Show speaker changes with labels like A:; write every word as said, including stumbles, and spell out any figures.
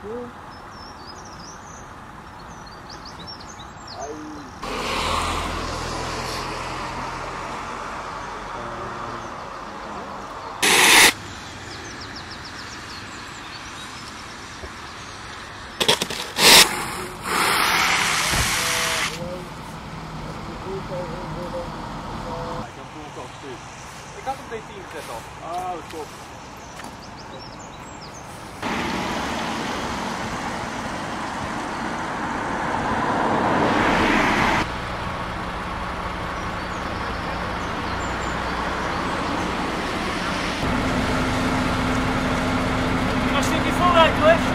A: Ik had hem D tien gezet al. Ah, dat klopt.
B: Als je die vooruit, hoor.